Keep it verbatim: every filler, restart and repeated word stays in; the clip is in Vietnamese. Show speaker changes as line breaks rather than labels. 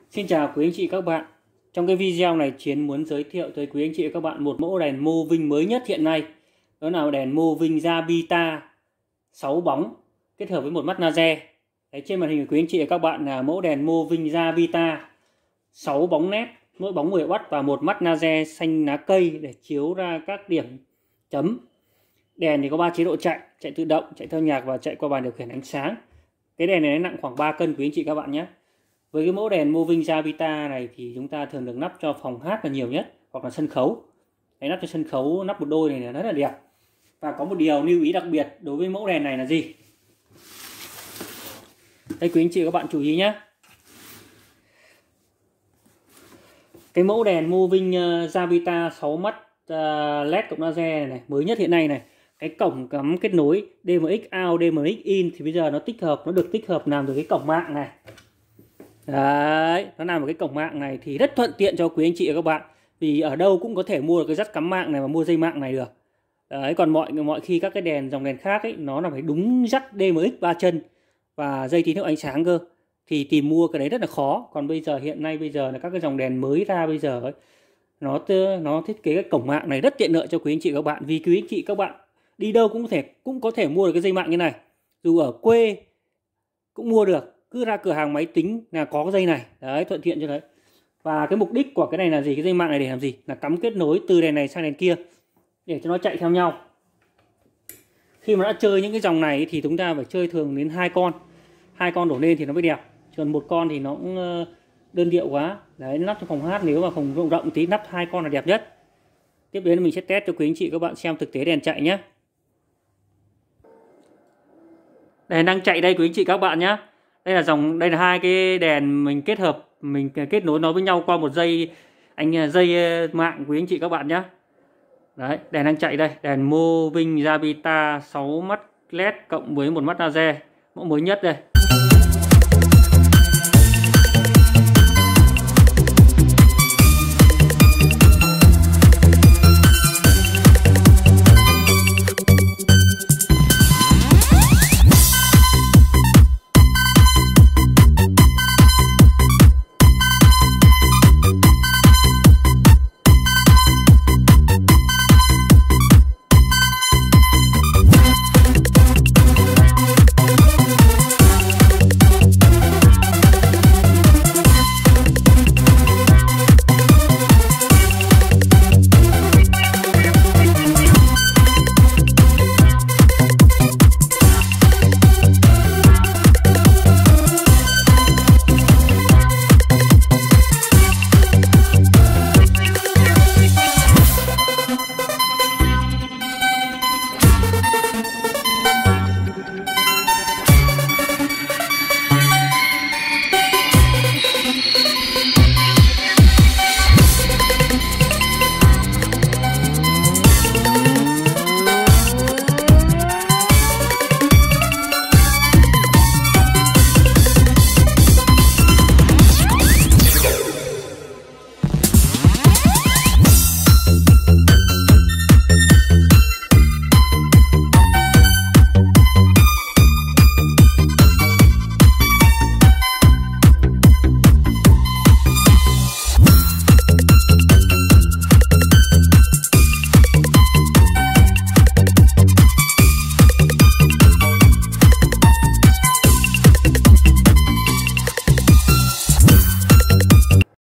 Xin chào quý anh chị các bạn. Trong cái video này Chiến muốn giới thiệu tới quý anh chị các bạn một mẫu đèn Moving mới nhất hiện nay. Đó là đèn Moving Javita sáu bóng kết hợp với một mắt laser. Đấy, trên màn hình của quý anh chị các bạn là mẫu đèn Moving Javita sáu bóng nét, mỗi bóng mười oát và một mắt laser xanh lá cây để chiếu ra các điểm chấm. Đèn thì có ba chế độ chạy, chạy tự động, chạy theo nhạc và chạy qua bàn điều khiển ánh sáng. Cái đèn này nó nặng khoảng ba cân quý anh chị các bạn nhé. Với cái mẫu đèn Moving Javita này thì chúng ta thường được nắp cho phòng hát là nhiều nhất, hoặc là sân khấu. Cái nắp cho sân khấu, nắp một đôi này là rất là đẹp. Và có một điều lưu ý đặc biệt đối với mẫu đèn này là gì? Đây quý anh chị các bạn chú ý nhé. Cái mẫu đèn Moving Javita sáu mắt led cộng laser này, này mới nhất hiện nay này, cái cổng cắm kết nối D M X out, D M X in thì bây giờ nó tích hợp, nó được tích hợp làm từ cái cổng mạng này. Đấy, nó làm một cái cổng mạng này thì rất thuận tiện cho quý anh chị và các bạn, vì ở đâu cũng có thể mua được cái dắt cắm mạng này và mua dây mạng này được. Đấy, còn mọi mọi khi các cái đèn dòng đèn khác ấy nó là phải đúng dắt D M X ba chân và dây tín hiệu ánh sáng cơ, thì tìm mua cái đấy rất là khó. Còn bây giờ hiện nay bây giờ là các cái dòng đèn mới ra bây giờ ấy, nó nó thiết kế cái cổng mạng này rất tiện lợi cho quý anh chị các bạn, vì quý anh chị các bạn đi đâu cũng có thể cũng có thể mua được cái dây mạng như này, dù ở quê cũng mua được, cứ ra cửa hàng máy tính là có cái dây này. Đấy, thuận tiện cho đấy. Và cái mục đích của cái này là gì? Cái dây mạng này để làm gì? Là cắm kết nối từ đèn này sang đèn kia để cho nó chạy theo nhau. Khi mà đã chơi những cái dòng này thì chúng ta phải chơi thường đến hai con, hai con đổ lên thì nó mới đẹp, còn một con thì nó cũng đơn điệu quá. Đấy, nắp trong phòng hát nếu mà phòng rộng rộng tí nắp hai con là đẹp nhất. Tiếp đến mình sẽ test cho quý anh chị các bạn xem thực tế đèn chạy nhé. Đèn đang chạy đây quý anh chị các bạn nhé. Đây là dòng, đây là hai cái đèn mình kết hợp, mình kết nối nó với nhau qua một dây anh dây mạng quý anh chị các bạn nhé. Đấy, đèn đang chạy đây, đèn Moving Javita sáu mắt led cộng với một mắt laser, mẫu mới nhất đây.